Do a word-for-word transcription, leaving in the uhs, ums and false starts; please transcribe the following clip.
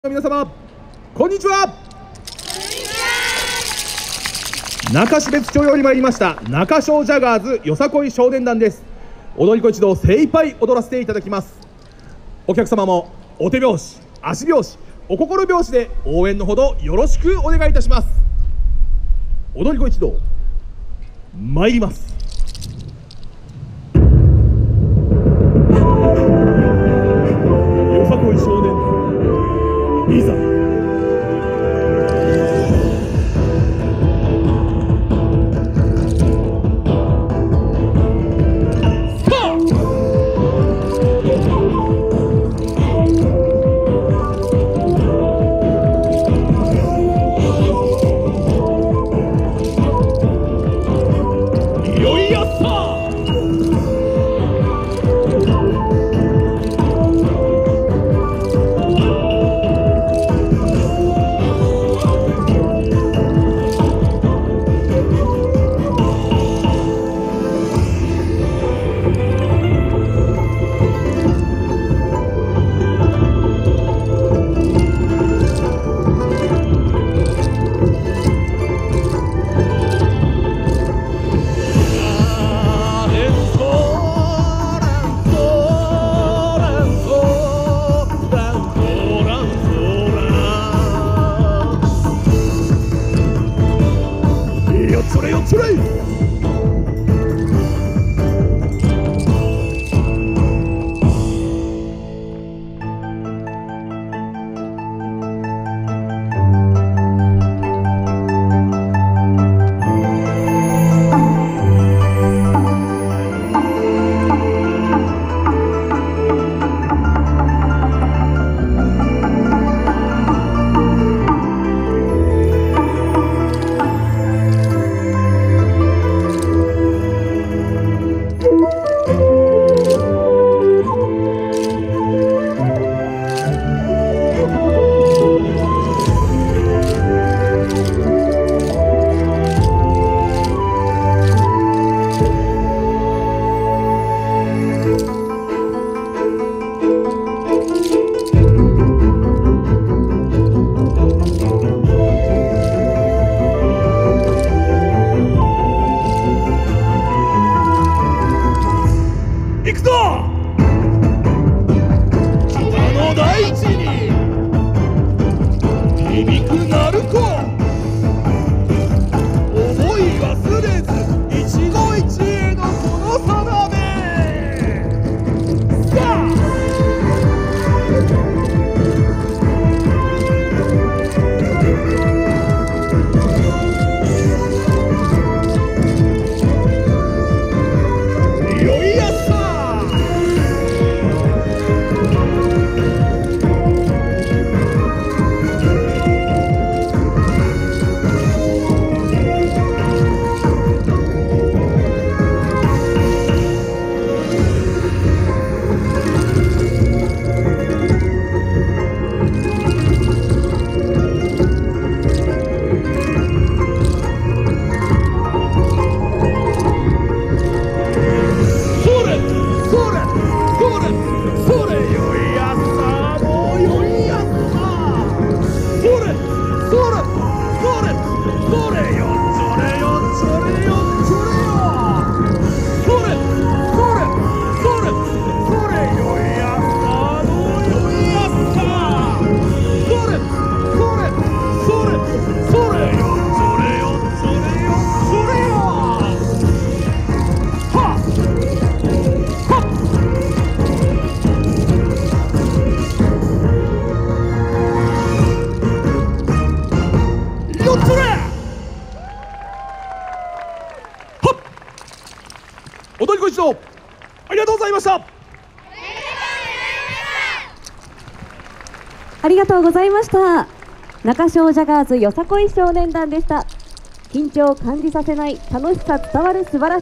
皆様こんにちは。中標津町より参りました中小ジャガーズよさこい少年団です。踊り子一同精一杯踊らせていただきます。お客様もお手拍子、足拍子、お心拍子で応援のほどよろしくお願いいたします。踊り子一同参ります。よさこい少年団いざ。よいやっさそれよそれ。行くぞ！北の大地に響く鳴子、思い忘れず一期一会のこの定め。さあよいやっさ踊り子一同ありがとうございました。 ありがとうございました。中小ジャガーズよさこい少年団でした。緊張を感じさせない楽しさ伝わる素晴らしい